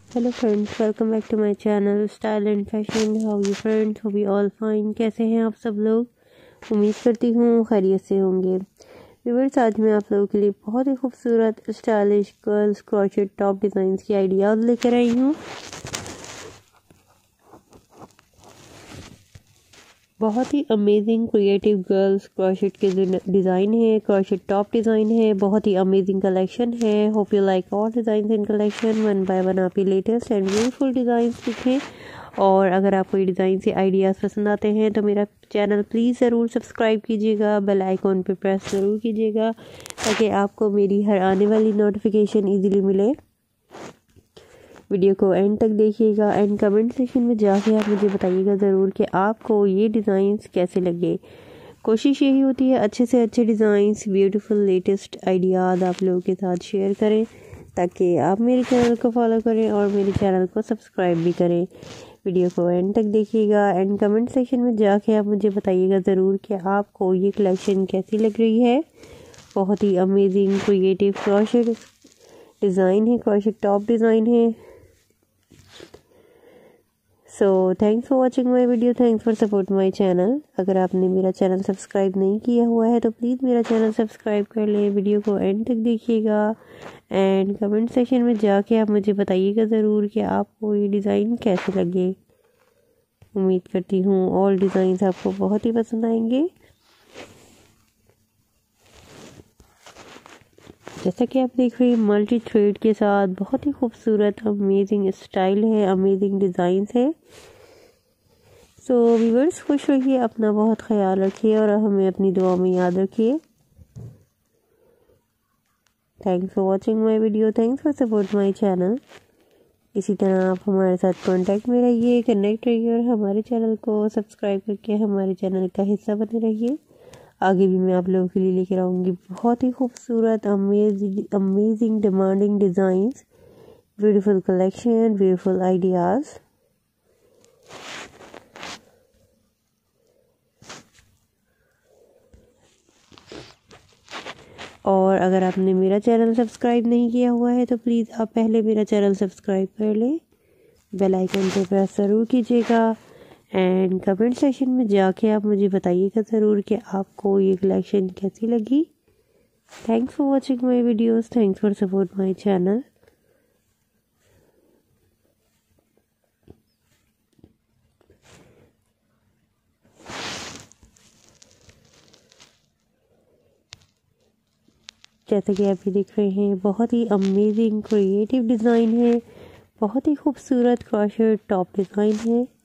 Hello friends, welcome back to my channel style and fashion. How you friends, hope we all fine. कैसे हैं आप सब लोग? उम्मीद करती हूँ खैरियत से होंगे। व्यूअर्स, आज मैं आप लोगों के लिए बहुत ही खूबसूरत stylish girls crochet top designs की आइडियाज़ लेकर आई हूँ। बहुत ही अमेजिंग क्रिएटिव गर्ल्स क्रोशेट के डिज़ाइन है, क्रोशेट टॉप डिज़ाइन है। बहुत ही अमेजिंग कलेक्शन है। Hope you like all design in collection. One by one आप ये लेटेस्ट एंड ब्यूटीफुल डिज़ाइन सीखें। और अगर आपको ये डिज़ाइन से आइडियाज़ पसंद आते हैं तो मेरा चैनल प्लीज़ ज़रूर सब्सक्राइब कीजिएगा, बेल आइकॉन पे प्रेस ज़रूर कीजिएगा ताकि आपको मेरी हर आने वाली नोटिफिकेशन ईजीली मिले। वीडियो को एंड तक देखिएगा एंड कमेंट सेक्शन में जाके आप मुझे बताइएगा ज़रूर कि आपको ये डिज़ाइंस कैसे लगे। कोशिश यही होती है अच्छे से अच्छे डिज़ाइंस, ब्यूटीफुल लेटेस्ट आइडियाज़ आप लोगों के साथ शेयर करें ताकि आप मेरे चैनल को फॉलो करें और मेरे चैनल को सब्सक्राइब भी करें। वीडियो को एंड तक देखिएगा एंड कमेंट सेक्शन में जाके आप मुझे बताइएगा ज़रूर कि आपको ये कलेक्शन कैसी लग रही है। बहुत ही अमेजिंग क्रिएटिव क्रोशेट डिज़ाइन है, क्रोशेट टॉप डिज़ाइन है। So thanks for watching my video, thanks for support my channel. अगर आपने मेरा चैनल सब्सक्राइब नहीं किया हुआ है तो प्लीज़ मेरा चैनल सब्सक्राइब कर लें। वीडियो को एंड तक देखिएगा एंड कमेंट सेक्शन में जाके आप मुझे बताइएगा ज़रूर कि आपको ये डिज़ाइन कैसे लगे। उम्मीद करती हूँ ऑल डिज़ाइंस आपको बहुत ही पसंद आएंगे। जैसा कि आप देख रहे हैं मल्टी थ्रेड के साथ बहुत ही खूबसूरत अमेजिंग स्टाइल है, अमेजिंग डिज़ाइंस है। सो व्यूअर्स, खुश रहिए, अपना बहुत ख्याल रखिए और हमें अपनी दुआ में याद रखिए। Thanks for watching my video, thanks for support my channel. इसी तरह आप हमारे साथ कांटेक्ट में रहिए, कनेक्ट रहिए और हमारे चैनल को सब्सक्राइब करके हमारे चैनल का हिस्सा बने रहिए। आगे भी मैं आप लोगों के लिए लेकर आऊँगी बहुत ही खूबसूरत amazing demanding designs, beautiful collection, beautiful ideas. और अगर आपने मेरा चैनल सब्सक्राइब नहीं किया हुआ है तो प्लीज़ आप पहले मेरा चैनल सब्सक्राइब कर लें, बेल आइकन पे प्रेस ज़रूर कीजिएगा एंड कमेंट सेक्शन में जाके आप मुझे बताइएगा ज़रूर कि आपको ये कलेक्शन कैसी लगी। Thanks for watching my videos, thanks for support my channel. जैसे कि आप ये देख रहे हैं बहुत ही अमेजिंग क्रिएटिव डिज़ाइन है, बहुत ही खूबसूरत क्रोशेट टॉप डिज़ाइन है।